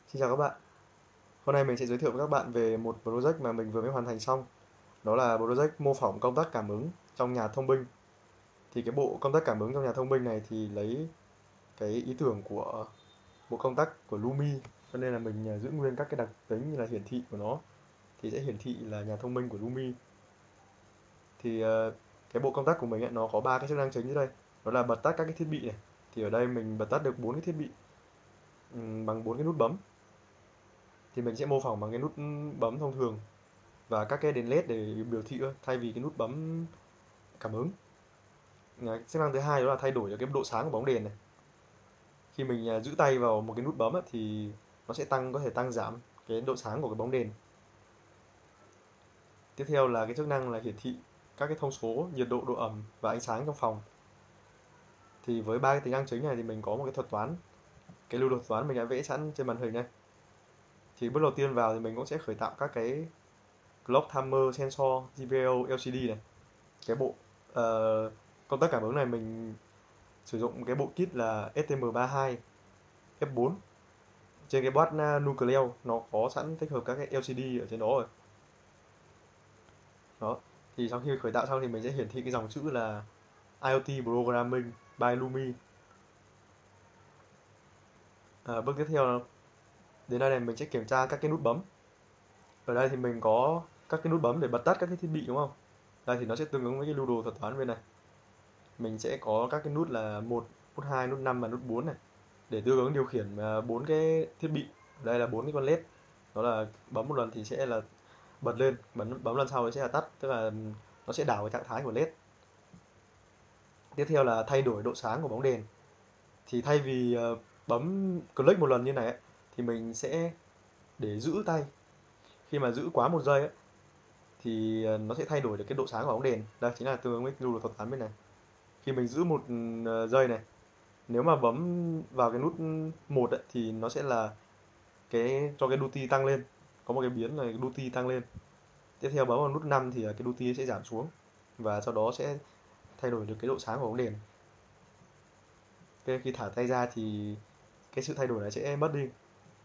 Xin chào các bạn. Hôm nay mình sẽ giới thiệu với các bạn về một project mà mình vừa mới hoàn thành xong. Đó là project mô phỏng công tắc cảm ứng trong nhà thông minh. Thì cái bộ công tắc cảm ứng trong nhà thông minh này thì lấy cái ý tưởng của bộ công tắc của Lumi, cho nên là mình giữ nguyên các cái đặc tính như là hiển thị của nó thì sẽ hiển thị là nhà thông minh của Lumi. Thì cái bộ công tắc của mình ấy, nó có ba cái chức năng chính dưới đây. Đó là bật tắt các cái thiết bị này. Thì ở đây mình bật tắt được bốn cái thiết bị bằng bốn cái nút bấm. Thì mình sẽ mô phỏng bằng cái nút bấm thông thường và các cái đèn led để biểu thị thay vì cái nút bấm cảm ứng. Chức năng thứ hai đó là thay đổi cái độ sáng của bóng đèn này. Khi mình giữ tay vào một cái nút bấm thì nó sẽ có thể tăng giảm cái độ sáng của cái bóng đèn. Tiếp theo là cái chức năng là hiển thị các cái thông số nhiệt độ, độ ẩm và ánh sáng trong phòng. Thì với ba cái tính năng chính này thì mình có một cái thuật toán, cái lưu thuật toán mình đã vẽ sẵn trên màn hình này. Thì bước đầu tiên vào thì mình cũng sẽ khởi tạo các cái clock timer, sensor, GPIO, LCD này. Cái bộ công tắc cảm ứng này mình sử dụng cái bộ kit là STM32 F4. Trên cái board Nucleo nó có sẵn tích hợp các cái LCD ở trên đó rồi. Đó. Thì sau khi khởi tạo xong thì mình sẽ hiển thị cái dòng chữ là IoT Programming by Lumi. Bước tiếp theo đến đây này mình sẽ kiểm tra các cái nút bấm. Ở đây thì mình có các cái nút bấm để bật tắt các cái thiết bị đúng không? Đây thì nó sẽ tương ứng với cái lưu đồ thuật toán bên này. Mình sẽ có các cái nút là nút 2, nút 5 và nút 4 này để tương ứng điều khiển bốn cái thiết bị. Đây là bốn cái con led. Đó là bấm một lần thì sẽ là bật lên, bấm lần sau thì sẽ là tắt, tức là nó sẽ đảo cái trạng thái của led. Tiếp theo là thay đổi độ sáng của bóng đèn. Thì thay vì bấm click một lần như này thì mình sẽ để giữ tay. Khi mà giữ quá 1 giây thì nó sẽ thay đổi được cái độ sáng của bóng đèn. Đây chính là tương ứng với lưu đồ thuật toán bên này. Khi mình giữ 1 giây này, nếu mà bấm vào cái nút 1 thì nó sẽ là cho cái duty tăng lên, có một cái biến là cái duty tăng lên. Tiếp theo bấm vào nút 5 thì cái duty sẽ giảm xuống và sau đó sẽ thay đổi được cái độ sáng của bóng đèn. Khi thả tay ra thì cái sự thay đổi này sẽ mất đi.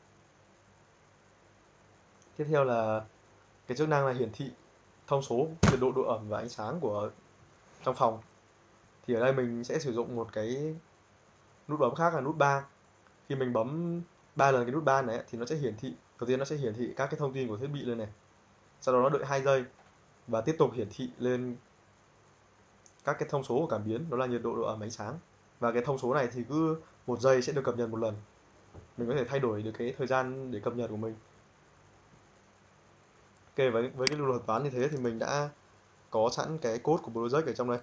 Tiếp theo là cái chức năng là hiển thị thông số nhiệt độ, độ ẩm và ánh sáng của trong phòng. Thì ở đây mình sẽ sử dụng một cái nút bấm khác là nút 3. Khi mình bấm 3 lần cái nút 3 này thì nó sẽ hiển thị, đầu tiên nó sẽ hiển thị các cái thông tin của thiết bị lên này. Sau đó nó đợi 2 giây và tiếp tục hiển thị lên các cái thông số của cảm biến, đó là nhiệt độ, độ ẩm, ánh sáng. Và cái thông số này thì cứ 1 giây sẽ được cập nhật một lần. Mình có thể thay đổi được cái thời gian để cập nhật của mình. Ok, với cái lưu thuật toán như thế thì mình đã có sẵn cái code của project ở trong đây.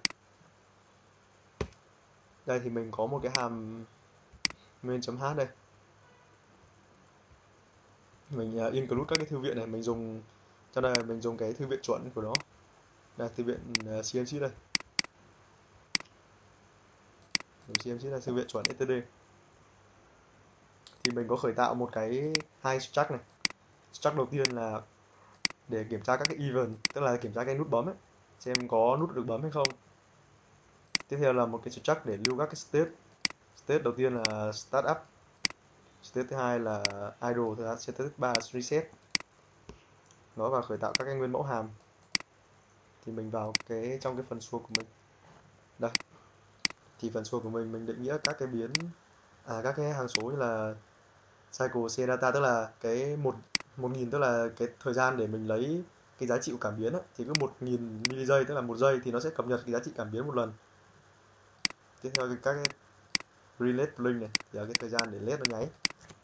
Đây thì mình có một cái hàm main.h đây. Mình include các cái thư viện này, mình dùng trong đây mình dùng cái thư viện chuẩn của nó. Đây thư viện CMC đây. CMC là thư viện chuẩn STD. Thì mình có khởi tạo một cái hai struct này. Struct đầu tiên là để kiểm tra các cái event, tức là kiểm tra cái nút bấm xem có nút được bấm hay không. Tiếp theo là một cái struct để lưu các cái state. State đầu tiên là start up, state thứ hai là idle, state thứ ba là reset. Nó vào khởi tạo các cái nguyên mẫu hàm. Thì mình vào trong cái phần source của mình. Đây. Thì phần source của mình định nghĩa các cái các cái hằng số như là cycle c data, tức là cái 1000 tức là cái thời gian để mình lấy cái giá trị của cảm biến thì cứ 1000 ms tức là 1 giây thì nó sẽ cập nhật cái giá trị cảm biến một lần. Tiếp theo các cái relay blink này thì là cái thời gian để led nó nháy.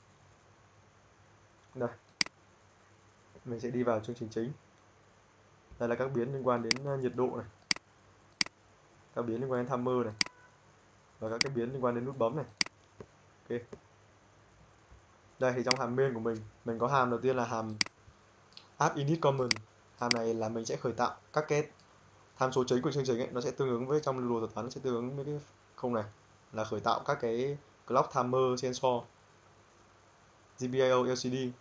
Đây, mình sẽ đi vào chương trình chính. Đây là các biến liên quan đến nhiệt độ này, các biến liên quan đến timer này và các cái biến liên quan đến nút bấm này. Ok. Đây thì trong hàm main của mình có hàm đầu tiên là hàm add init common. Hàm này là mình sẽ khởi tạo các cái tham số chính của chương trình nó sẽ tương ứng với trong lưu đồ thuật toán, nó sẽ tương ứng với cái khung này là khởi tạo các cái clock timer, sensor, GPIO, LCD.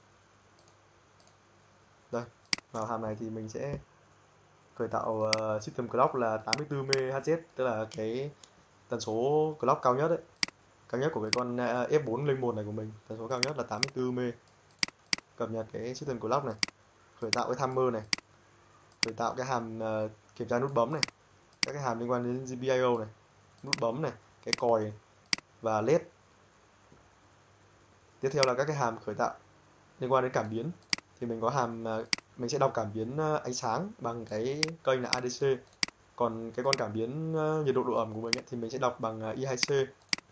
Đây, vào hàm này thì mình sẽ khởi tạo system clock là 84 MHz, tức là cái tần số clock cao nhất cao nhất của cái con F401 này của mình, tần số cao nhất là 84 mê. Cập nhật cái system clock này, khởi tạo cái timer này, khởi tạo cái hàm kiểm tra nút bấm này, các cái hàm liên quan đến GPIO này, nút bấm này, cái còi và led. Tiếp theo là các cái hàm khởi tạo liên quan đến cảm biến. Thì mình có hàm mình sẽ đọc cảm biến ánh sáng bằng cái kênh là ADC. Còn cái con cảm biến nhiệt độ độ ẩm của mình ấy, thì mình sẽ đọc bằng I2C.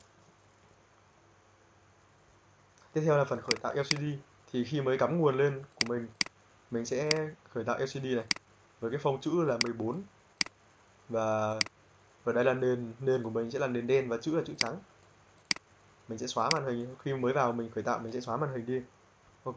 Tiếp theo là phần khởi tạo LCD. Thì khi mới cắm nguồn lên của mình sẽ khởi tạo LCD này với cái phông chữ là 14. Và ở đây là nền của mình sẽ là nền đen và chữ là chữ trắng. Mình sẽ xóa màn hình khi mới vào mình khởi tạo, mình sẽ xóa màn hình đi. Ok.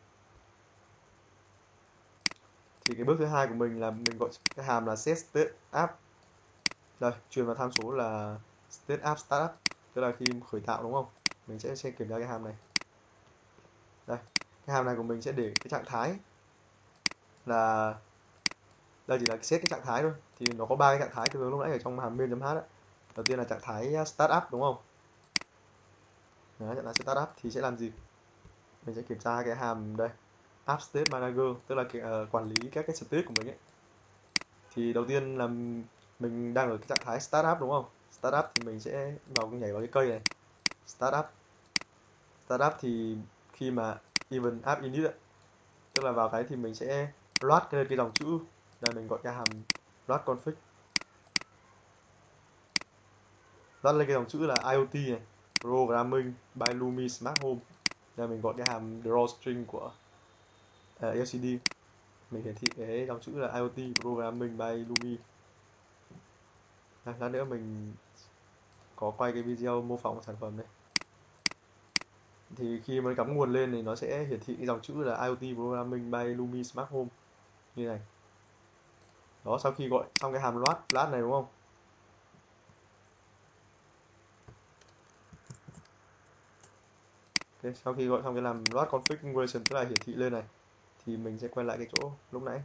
Thì cái bước thứ hai của mình là mình gọi cái hàm là set state app. Đây, truyền vào tham số là state app startup, tức là khi khởi tạo đúng không? Mình sẽ kiểm tra cái hàm này. Đây, cái hàm này của mình sẽ để cái trạng thái là đây chỉ là set cái trạng thái thôi. Thì nó có ba cái trạng thái tương ứng lúc nãy ở trong hàm main.h đấy. Đầu tiên là trạng thái startup đúng không? Đấy, trạng thái startup thì sẽ làm gì? Mình sẽ kiểm tra cái hàm đây, app state manager, tức là quản lý các cái state của mình ấy. Thì đầu tiên là mình đang ở cái trạng thái startup đúng không? Startup thì mình sẽ nhảy vào cái cây này. Startup thì khi mà even app init ấy, tức là vào cái thì mình sẽ load cái dòng chữ. Đây mình gọi cái hàm load config. Load lên cái dòng chữ là IoT này, programming by Lumi Smart Home. Đây mình gọi cái hàm draw string của LCD. Mình hiển thị cái dòng chữ là IoT programming by Lumi. Lát nữa mình có quay cái video mô phỏng sản phẩm này. Thì khi mới cắm nguồn lên thì nó sẽ hiển thị cái dòng chữ là IoT Programming by Lumi Smart Home như này. Đó, sau khi gọi xong cái hàm load flash này đúng không? Okay, sau khi gọi xong cái làm load configuration tức là hiển thị lên này thì mình sẽ quay lại cái chỗ lúc nãy.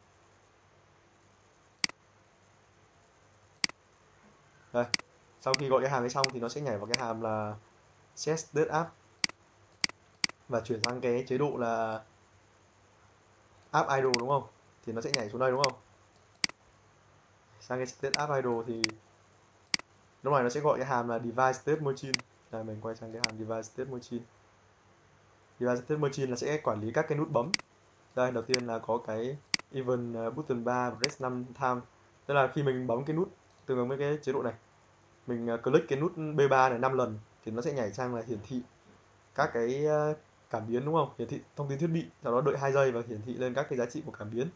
Đây, sau khi gọi cái hàm ấy xong thì nó sẽ nhảy vào cái hàm là set state app và chuyển sang cái chế độ là app idle đúng không? Thì nó sẽ nhảy xuống đây đúng không? Sang cái state app idle thì lúc này nó sẽ gọi cái hàm là device state machine. Đây mình quay sang cái hàm device state machine. Device state machine là sẽ quản lý các cái nút bấm. Đây đầu tiên là có cái even button bar press 5 time. Tức là khi mình bấm cái nút tương ứng với cái chế độ này, mình click cái nút B3 này 5 lần thì nó sẽ nhảy sang là hiển thị các cái cảm biến đúng không? Hiển thị thông tin thiết bị, sau đó đợi 2 giây và hiển thị lên các cái giá trị của cảm biến.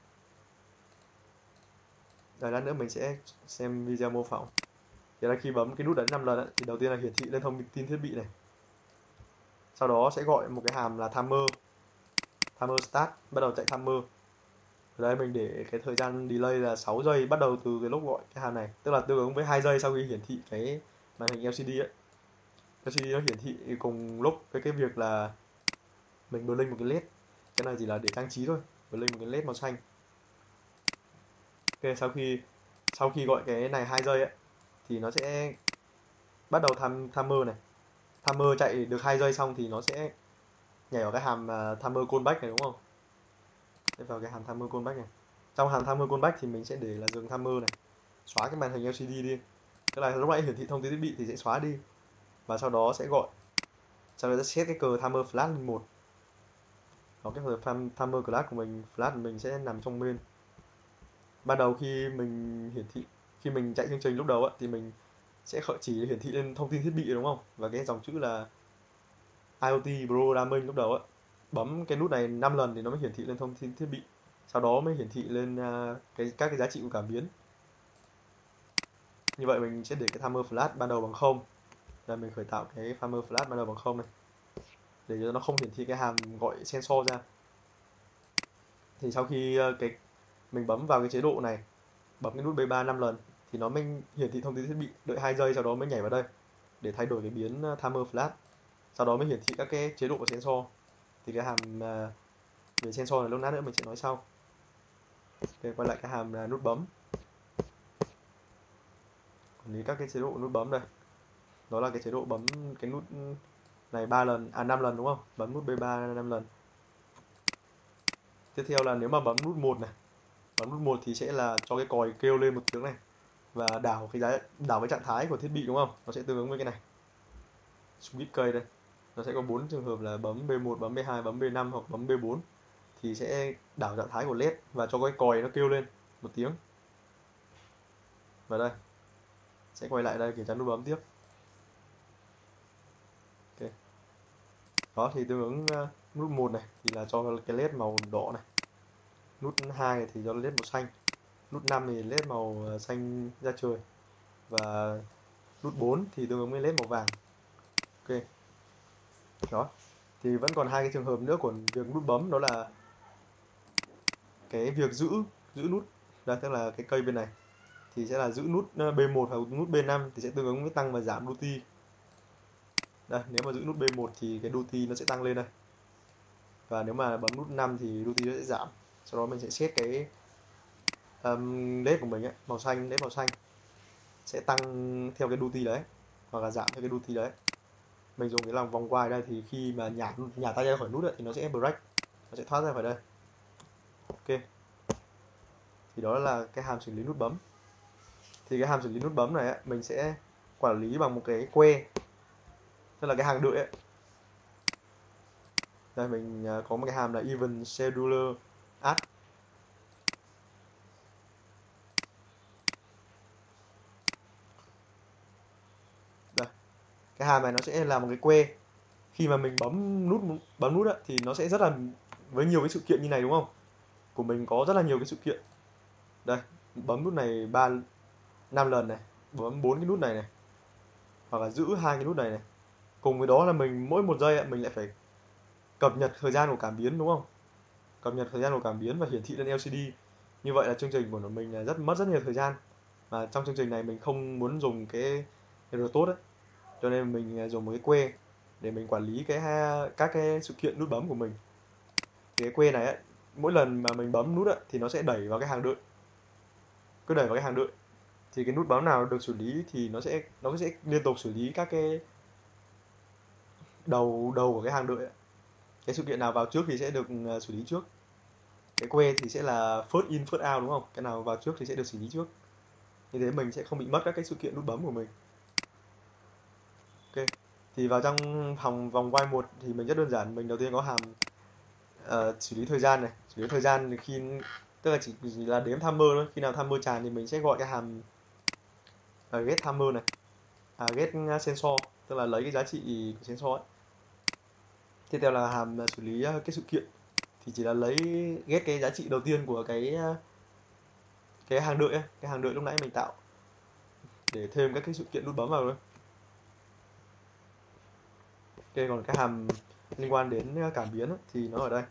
Rồi lát nữa mình sẽ xem video mô phỏng. Thì là khi bấm cái nút đấy 5 lần ấy, thì đầu tiên là hiển thị lên thông tin thiết bị này. Sau đó sẽ gọi một cái hàm là timer start, bắt đầu chạy timer. Ở đây mình để cái thời gian delay là 6 giây bắt đầu từ cái lúc gọi cái hàm này, tức là tương ứng với 2 giây sau khi hiển thị cái màn hình LCD ấy. LCD nó hiển thị cùng lúc với cái việc là mình bật lên một cái led. Cái này chỉ là để trang trí thôi, bật lên một cái led màu xanh. Ok, sau khi gọi cái này 2 giây ấy thì nó sẽ bắt đầu timer này. Timer chạy được 2 giây xong thì nó sẽ nhảy vào cái hàm timer callback này đúng không? Sẽ vào cái hàm timer callback này. Trong hàm timer callback thì mình sẽ để là dừng timer này, xóa cái màn hình LCD đi. Tức là lúc nãy hiển thị thông tin thiết bị thì sẽ xóa đi và sau đó sẽ gọi, sau đó sẽ set cái cờ timer flash lên 1. Đó, cái timer class của mình flash của mình sẽ nằm trong main. Ban đầu khi mình hiển thị, khi mình chạy chương trình lúc đầu thì mình sẽ chỉ hiển thị lên thông tin thiết bị đúng không? Và cái dòng chữ là IoT Programming lúc đầu bấm cái nút này 5 lần thì nó mới hiển thị lên thông tin thiết bị. Sau đó mới hiển thị lên các cái giá trị của cảm biến. Như vậy mình sẽ để cái timer flash ban đầu bằng 0. Là mình khởi tạo cái timer flash ban đầu bằng 0 này. Để cho nó không hiển thị cái hàm gọi sensor ra. Thì sau khi mình bấm vào cái chế độ này, bấm cái nút B3 5 lần thì nó mới hiển thị thông tin thiết bị, đợi 2 giây sau đó mới nhảy vào đây để thay đổi cái biến timer flash. Sau đó mới hiển thị các cái chế độ của sensor. Thì cái hàm về sensor này lúc nãy nữa mình sẽ nói sau. Ok, quay lại cái hàm nút bấm. Quản lý các cái chế độ nút bấm đây. Đó là cái chế độ bấm cái nút này 3 lần, 5 lần đúng không? Bấm nút B3 5 lần. Tiếp theo là nếu mà bấm nút một này, bấm nút một thì sẽ là cho cái còi kêu lên một tiếng này và đảo cái trạng thái của thiết bị đúng không? Nó sẽ tương ứng với cái này. Switch cây đây. Nó sẽ có 4 trường hợp là bấm B1, bấm B2, bấm B5 hoặc bấm B4 thì sẽ đảo trạng thái của LED và cho cái còi nó kêu lên một tiếng. Và đây, sẽ quay lại đây kiểm tra nút bấm tiếp. Ok. Đó thì tương ứng nút một này thì là cho cái LED màu đỏ này, nút 2 thì cho LED màu xanh, nút 5 thì LED màu xanh da trời và nút 4 thì tương ứng với LED màu vàng. Ok. Đó. Thì vẫn còn hai cái trường hợp nữa của việc nút bấm, đó là cái việc giữ giữ nút. Đây tức là cái cây bên này thì sẽ là giữ nút B1 hoặc nút B5 thì sẽ tương ứng với tăng và giảm duty. Đây, nếu mà giữ nút B1 thì cái duty nó sẽ tăng lên đây. Và nếu mà bấm nút 5 thì duty nó sẽ giảm. Sau đó mình sẽ set cái LED của mình ấy, LED màu xanh sẽ tăng theo cái duty đấy hoặc là giảm theo cái duty đấy. Mình dùng cái lòng vòng quay đây thì khi mà nhả tay ra khỏi nút ấy, thì nó sẽ break, nó sẽ thoát ra khỏi đây. Ok, thì đó là cái hàm xử lý nút bấm. Thì cái hàm xử lý nút bấm này ấy, mình sẽ quản lý bằng một cái que, tức là cái hàng đợi ấy. Đây mình có một cái hàm là even scheduler add. Đây, cái hàm này nó sẽ là một cái que. Khi mà mình bấm nút ấy, thì nó sẽ rất là với nhiều cái sự kiện như này đúng không? Của mình có rất là nhiều cái sự kiện. Đây, bấm nút này 5 lần này, bấm 4 cái nút này này, hoặc là giữ hai cái nút này này. Cùng với đó là mình mỗi một giây mình lại phải cập nhật thời gian của cảm biến đúng không? Cập nhật thời gian của cảm biến và hiển thị lên LCD. Như vậy là chương trình của mình là mất rất nhiều thời gian. Và trong chương trình này mình không muốn dùng cái RTOS ấy, cho nên mình dùng một cái que để mình quản lý các cái sự kiện nút bấm của mình. Thì cái que này ấy, mỗi lần mà mình bấm nút ấy, thì nó sẽ đẩy vào cái hàng đợi, cứ đẩy vào cái hàng đợi. Thì cái nút bấm nào được xử lý thì nó sẽ liên tục xử lý các cái đầu đầu của cái hàng đợi ấy. Cái sự kiện nào vào trước thì sẽ được xử lý trước. Cái que thì sẽ là first in first out đúng không? Cái nào vào trước thì sẽ được xử lý trước. Như thế mình sẽ không bị mất các cái sự kiện nút bấm của mình. Ok. Thì vào trong vòng while một thì mình rất đơn giản, mình đầu tiên có hàm xử lý thời gian này. Xử lý thời gian thì tức là chỉ là đếm timer thôi, khi nào timer tràn thì mình sẽ gọi cái hàm get timer này, get sensor, tức là lấy cái giá trị của sensor ấy. Tiếp theo là hàm xử lý cái sự kiện thì chỉ là lấy get cái giá trị đầu tiên của cái hàng đợi ấy, cái hàng đợi lúc nãy mình tạo để thêm các cái sự kiện nút bấm vào thôi. Ok, còn cái hàm liên quan đến cảm biến ấy, thì nó ở đây.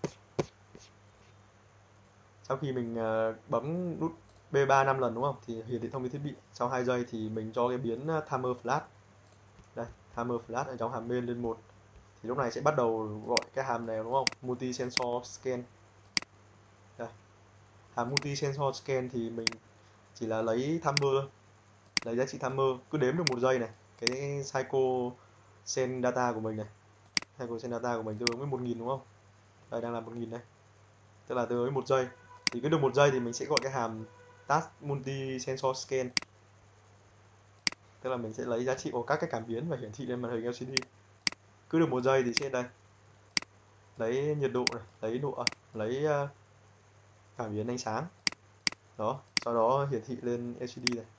Sau khi mình bấm nút B3 5 lần đúng không? Thì hiển thị thông tin thiết bị. Sau 2 giây thì mình cho cái biến timer flash. Đây, timer flash ở trong hàm main lên một. Thì lúc này sẽ bắt đầu gọi cái hàm này đúng không? Multi sensor scan. Đây, hàm multi sensor scan thì mình chỉ là lấy timer, lấy giá trị timer, cứ đếm được 1 giây này. Cái cycle send data của mình này. Cycle send data của mình tương ứng với 1000 đúng không? Đây đang là 1000 đây. Tức là tương ứng với 1 giây. Thì cứ được 1 giây thì mình sẽ gọi cái hàm task multi sensor scan, tức là mình sẽ lấy giá trị của các cái cảm biến và hiển thị lên màn hình LCD. Cứ được 1 giây thì sẽ đây lấy nhiệt độ này, lấy cảm biến ánh sáng đó, sau đó hiển thị lên LCD này,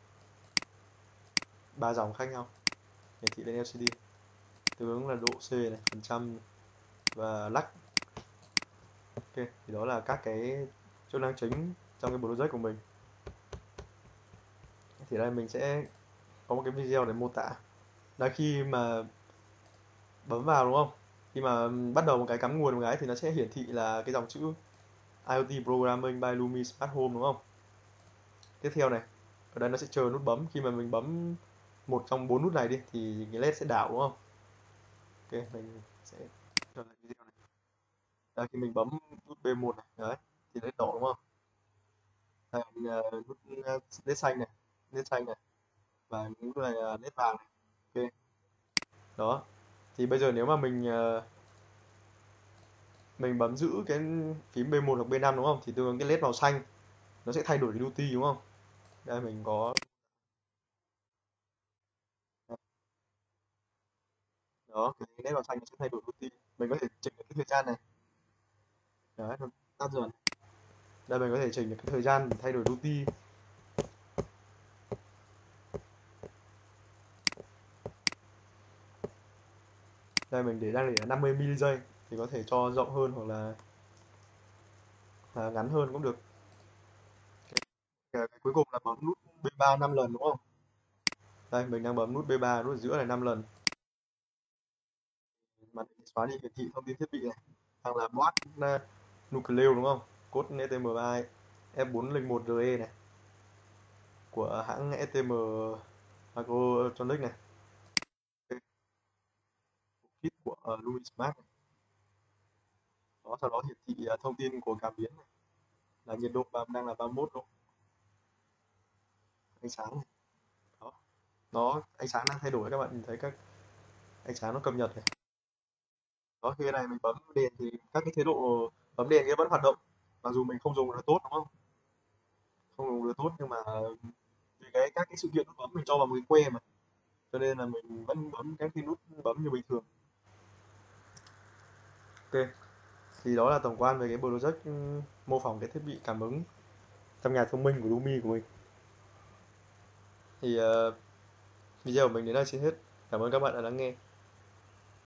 3 dòng khác nhau hiển thị lên LCD, tương ứng là độ C này, phần trăm và lắc. Ok, thì đó là các cái chức năng chính trong cái project của mình. Thì đây mình sẽ có một cái video để mô tả là khi mà bấm vào đúng không, khi mà bắt đầu một cái cắm nguồn một cái thì nó sẽ hiển thị là cái dòng chữ IoT Programming by Lumi Smart Home đúng không. Tiếp theo này, ở đây nó sẽ chờ nút bấm, khi mà mình bấm một trong 4 nút này đi thì cái led sẽ đảo đúng không. Ok, mình sẽ chờ lại video này. Đây, khi mình bấm nút B1 này đấy thì led đỏ đúng không. Đây, nút led xanh này, led xanh này, và nút này là led vàng này. Ok, Đó, thì bây giờ nếu mà mình bấm giữ cái phím B1 hoặc B5 đúng không, thì tương ứng cái led màu xanh nó sẽ thay đổi cái duty đúng không. Đây mình có, đó, cái led màu xanh nó sẽ thay đổi duty. Mình có thể chỉnh được cái thời gian này. Đấy, nó tắt dần. Đây mình có thể chỉnh được cái thời gian để thay đổi duty. Đây mình đang để là 50 ms giây, thì có thể cho rộng hơn hoặc là ngắn hơn cũng được. Cái cuối cùng là bấm nút B3 5 lần đúng không? Đây mình đang bấm nút B3, nút ở giữa này 5 lần. Mà mình xóa đi hiển thị thông tin thiết bị này. Hoặc là boot nucleo đúng không? Code STM32 F401RE này của hãng STM Microelectronics này. Cái kit của Lumia này. Đó, sau đó hiển thị thông tin của cảm biến này, là nhiệt độ đang là 31 độ, ánh sáng này. Đó, nó ánh sáng đang thay đổi, các bạn nhìn thấy các ánh sáng nó cập nhật này. Đó, khi này mình bấm đèn thì các cái chế độ bấm đèn kia vẫn hoạt động, mặc dù mình không dùng nó tốt đúng không? Không dùng nó tốt nhưng mà vì các cái sự kiện nút bấm mình cho vào một cái que mà, cho nên là mình vẫn bấm các cái nút bấm như bình thường. Ok, thì đó là tổng quan về cái project mô phỏng cái thiết bị cảm ứng trong nhà thông minh của Lumi của mình. Thì video của mình đến đây xin hết. Cảm ơn các bạn đã lắng nghe.